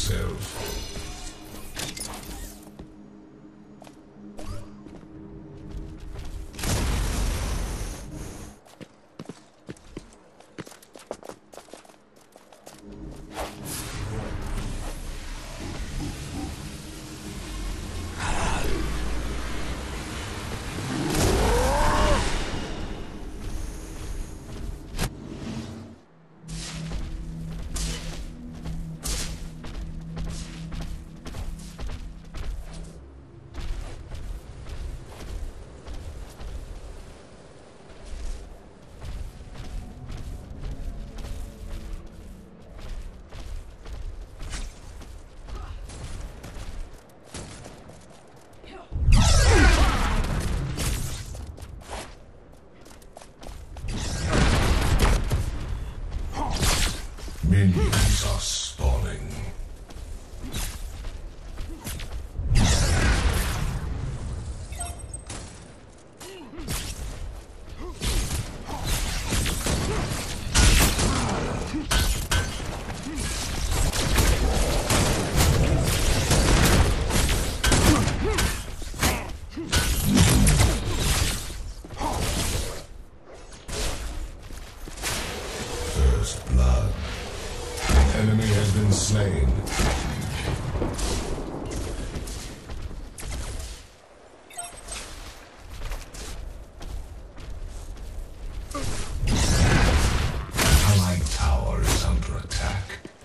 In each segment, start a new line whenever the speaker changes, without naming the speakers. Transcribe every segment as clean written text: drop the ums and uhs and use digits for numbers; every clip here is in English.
yourself. Minions are spawning. First blood. Enemy has been slain. Allied tower is under attack.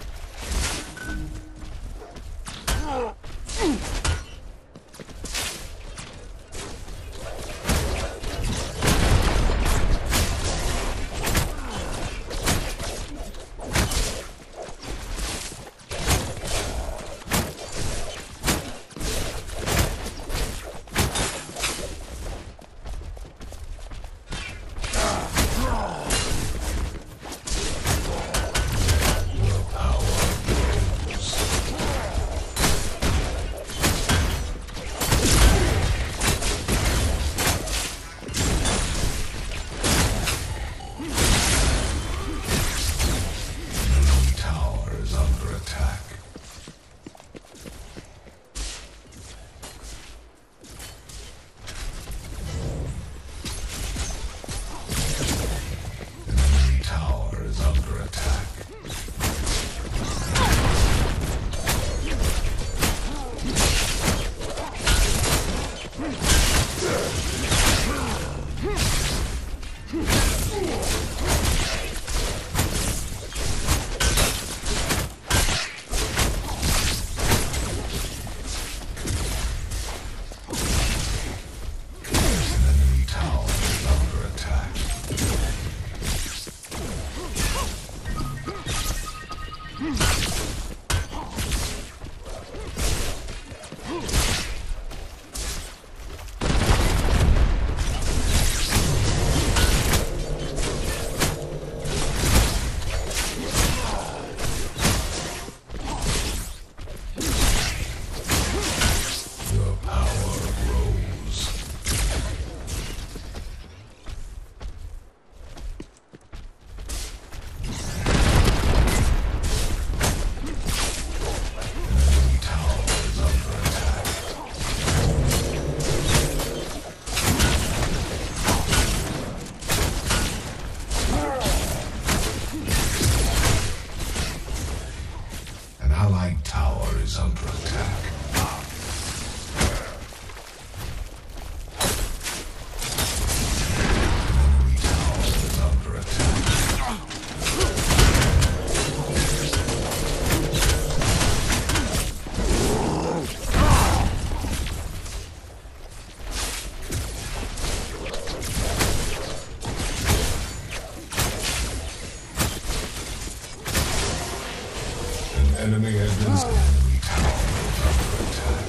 Allied tower is under attack. Enemy tower is under attack. An enemy has been slain. Enemy tower is under attack.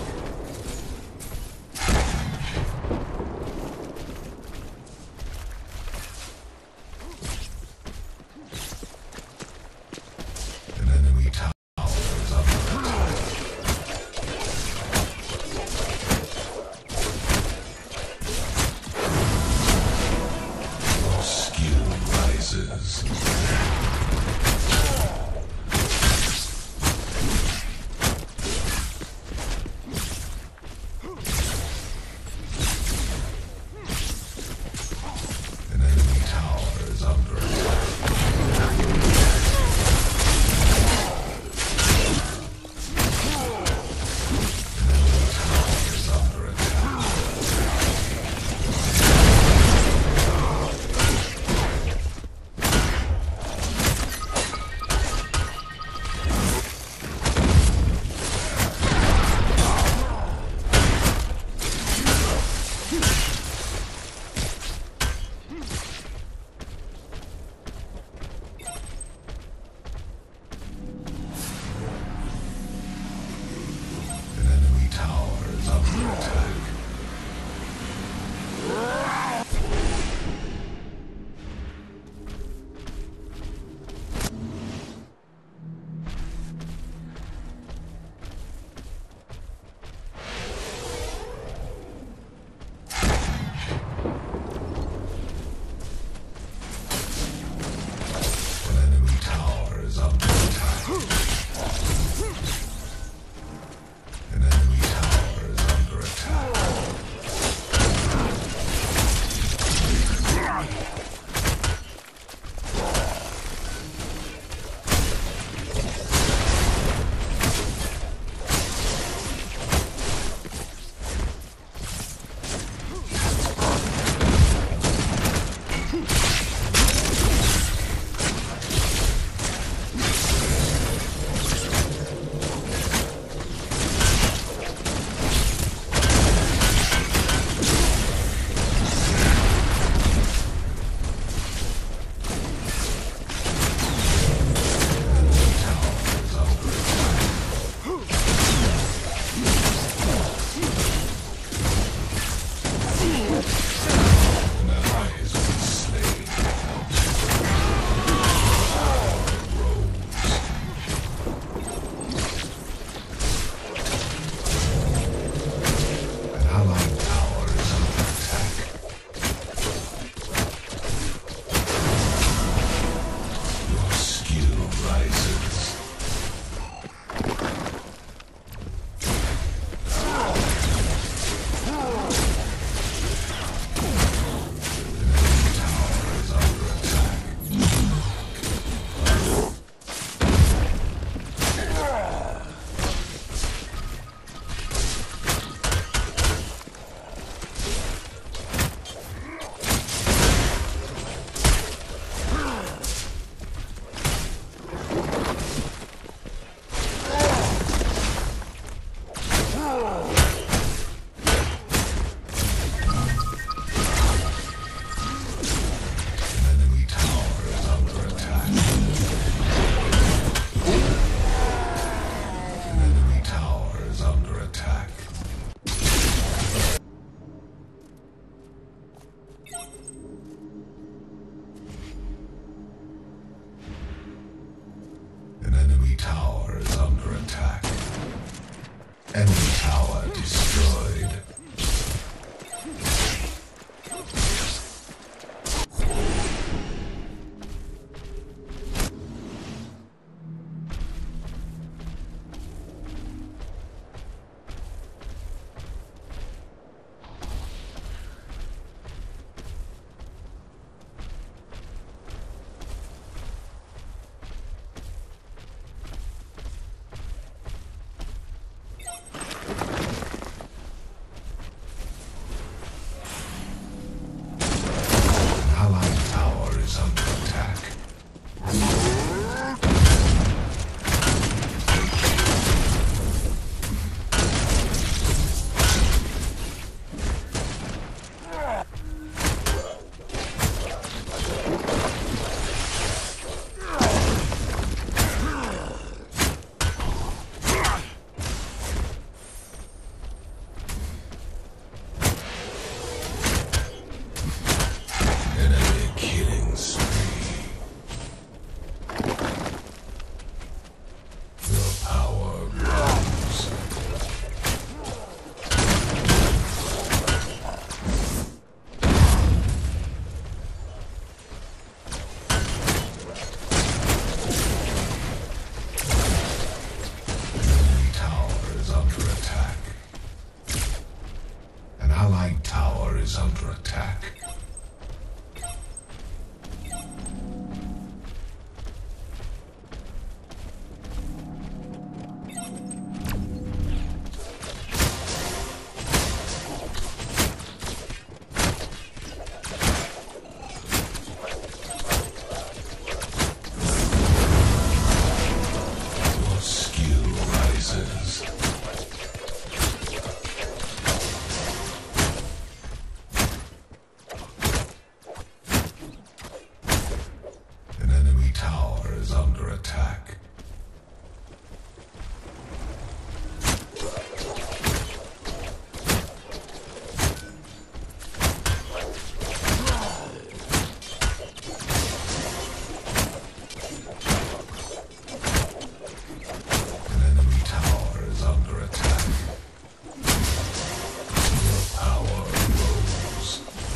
An enemy tower is under attack. Your skill rises. tower is under attack. Enemy tower destroyed. Is under attack. Your skill rises. Tower is under attack. An enemy tower is under attack. Your power grows.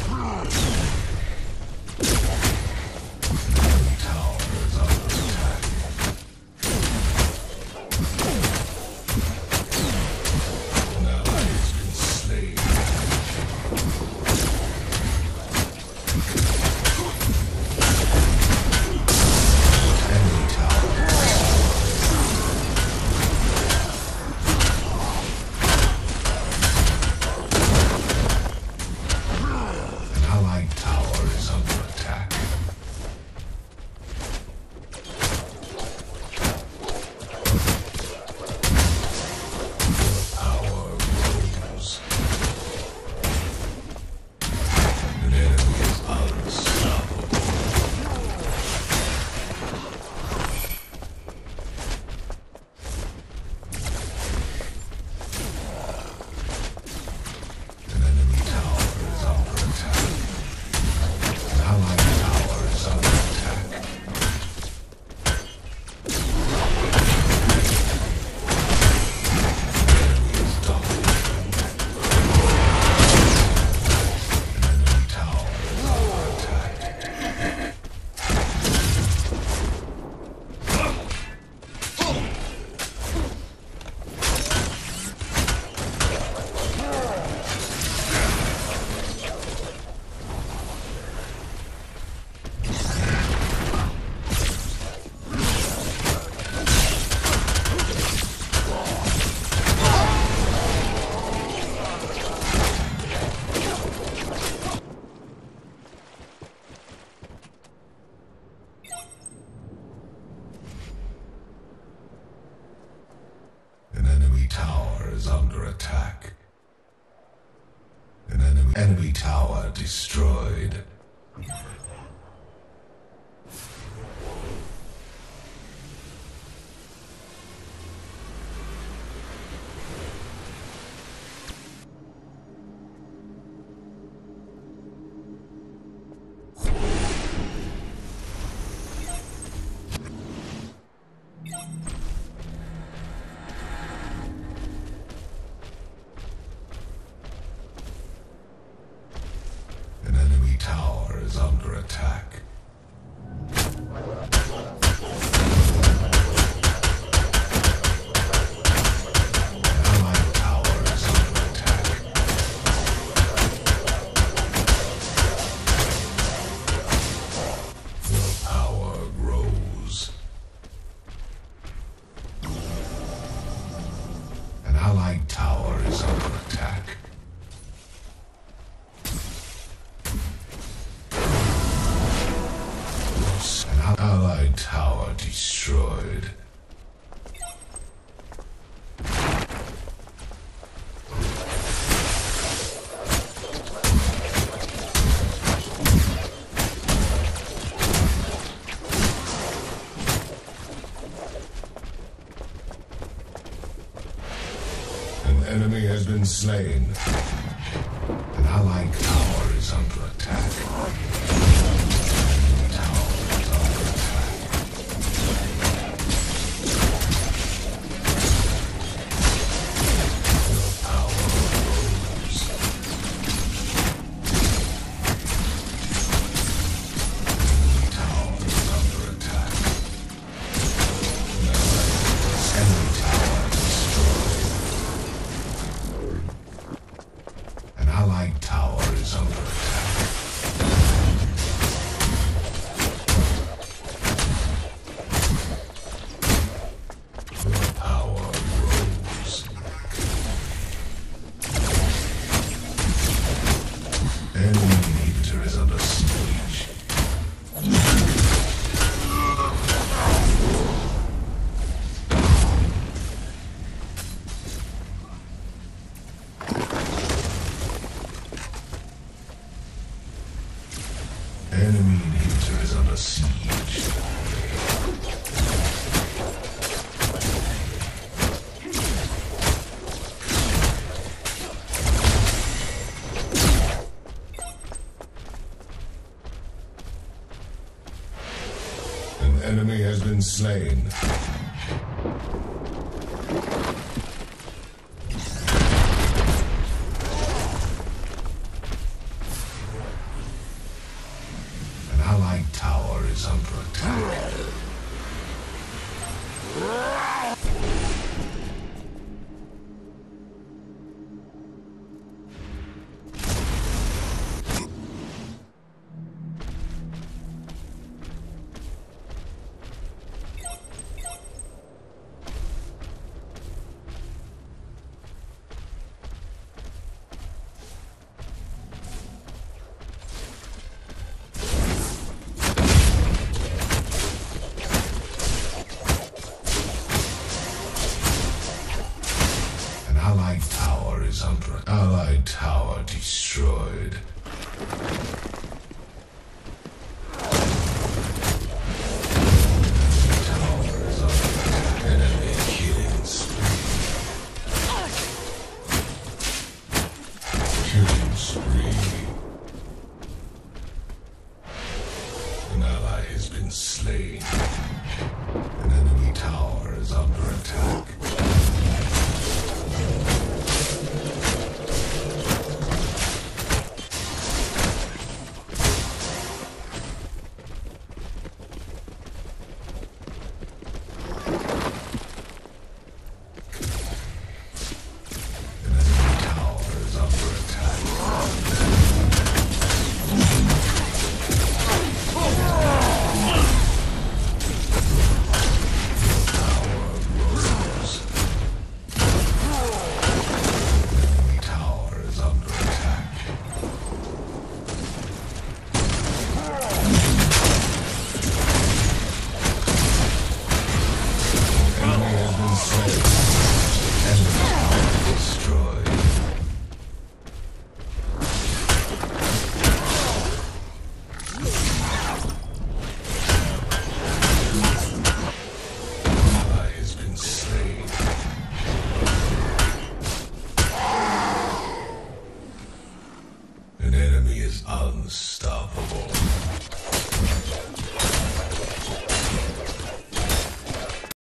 is under attack. An enemy tower destroyed. enemy has been slain. An allied tower is under attack. Tower is under attack. Your power rose. Tower is under attack. Enemy tower destroyed. An allied tower is under attack. Your power rose. Enemy inhibitor is under siege. Enemy inhibitor is under siege. An enemy has been slain. An allied tower is under attack. An allied tower is under allied tower destroyed. Tower is under attack. Enemy killing spree. Killing spree. An ally has been slain. An enemy tower is under attack. An enemy tower is under attack. Tower rose. Enemy tower is under attack. Enemy has been slain. Enemy tower destroyed. Ally has been slain. An enemy is unstoppable.